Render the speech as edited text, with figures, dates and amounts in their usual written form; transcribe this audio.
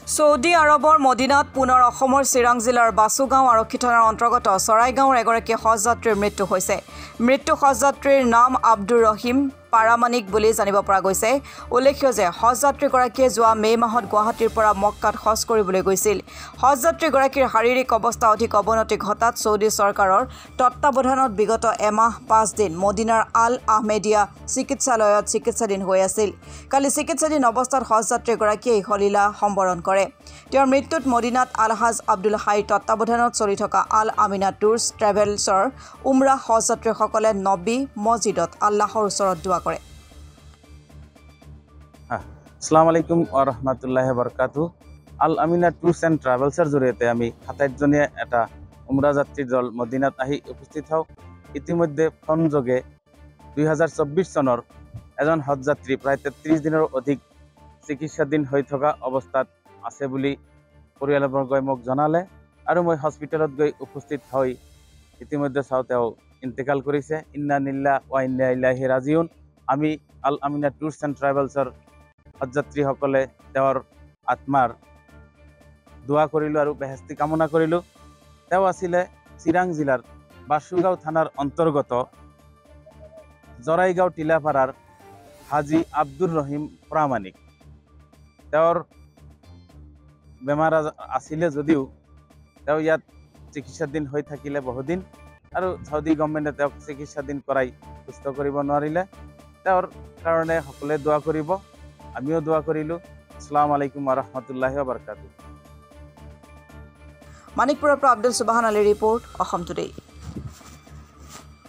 Saudi আৰবৰ মদিনাত পুনৰ অসমৰ চিৰাং জিলাৰ বাসুগাঁও আৰক্ষী থানাৰ অন্তৰ্গত চৰাইগাঁৱৰ এগৰাকী হজযাত্ৰীৰ মৃত্যু হৈছে। মৃত্যু হজযাত্ৰীৰ নাম আব্দুৰ ৰহিম পাৰামানিক বুলি জানিব পৰা গৈছে। উল্লেখ্য যে হজযাত্ৰীগৰাকীয়ে যোৱা মে' মাহত গুৱাহাটীৰ পৰা মক্কাত হজ কৰিবলৈ গৈছিল। হজযাত্ৰীগৰাকীৰ শাৰীৰিক অৱস্থা অধিক অৱনতি ঘটাত চৌদি চৰকাৰৰ তত্বাৱধানত বিগত এমাহ 5 দিন মদিনাৰ আল আহমেদিয়া চিকিৎসালয়ত চিকিৎসাধীন হৈ আছিল। কালি চিকিৎসাধীন অৱস্থাত হজযাত্ৰীগৰাকীয়ে ইহলীলা সম্বৰণ কৰে। তেওঁৰ মৃত্যুত মদিনাত আলহাজ আব্দুল হাইৰ তত্বাৱধানত চলি থকা আল আমিনা টুৰছ ট্ৰেভেলছৰ উমৰাহ হজযাত্ৰীসকলে নবী মছজিদত আল্লাহৰ ওচৰত দোৱা কৰে। আসসালামু আলাইকুম ওয়া রাহমাতুল্লাহি ওয়া বারাকাতুহু। আল আমিনা টুরছ এণ্ড ট্ৰেভেলছৰ জৰিয়তে আমি 27জনীয়া এটা উমৰা যাত্ৰীৰ দল মদিনাত আহি উপস্থিত হওঁ। ইতিমধ্যে ফোনযোগে 2024 চনৰ এজন হজযাত্ৰী প্ৰায় 33 দিনৰ অধিক চিকিৎসাধীন হৈ থকা অৱস্থাত আছে বুলি পৰিয়ালবৰ্গই মোক জনালে আৰু মই হস্পিটেলত গৈ উপস্থিত হৈ ইতিমধ্যে চাওঁ তেওঁ ইন্তেকাল কৰিছে। ইন্না লিল্লাহি ওয়া ইন্না ইলাইহি ৰাজিউন। আমি আল আমিনা টুৰছ এণ্ড ট্ৰেভেলছৰ হজযাত্ৰীসকলে তেওঁৰ আত্মাৰ দোৱা কৰিলোঁ আৰু বেহেস্তি কামনা কৰিলোঁ। তেওঁ আছিলে চিৰাং জিলাৰ বাসুগাঁও থানাৰ অন্তৰ্গত জৰাইগাঁও টিলাপাৰাৰ হাজী আব্দুৰ ৰহিম প্ৰামাণিক। তেওঁৰ বেমাৰ আছিলে যদিও তেওঁ ইয়াত চিকিৎসাধীন হৈ থাকিলে বহুদিন আৰু চৌদি গভৰ্ণমেণ্টে তেওঁক চিকিৎসাধীন কৰাই সুস্থ কৰিব নোৱাৰিলে। তেওঁৰ কাৰণে সকলোৱে দোৱা কৰিব, আমিও দোৱা কৰিলোঁ। আসসালামু আলাইকুম ওয়া রাহমাতুল্লাহি ওয়া বারাকাতুহু। মানিকপুৰৰ পৰা আব্দুল সুবহান আলীৰ ৰিপৰ্ট, অসম টুডে।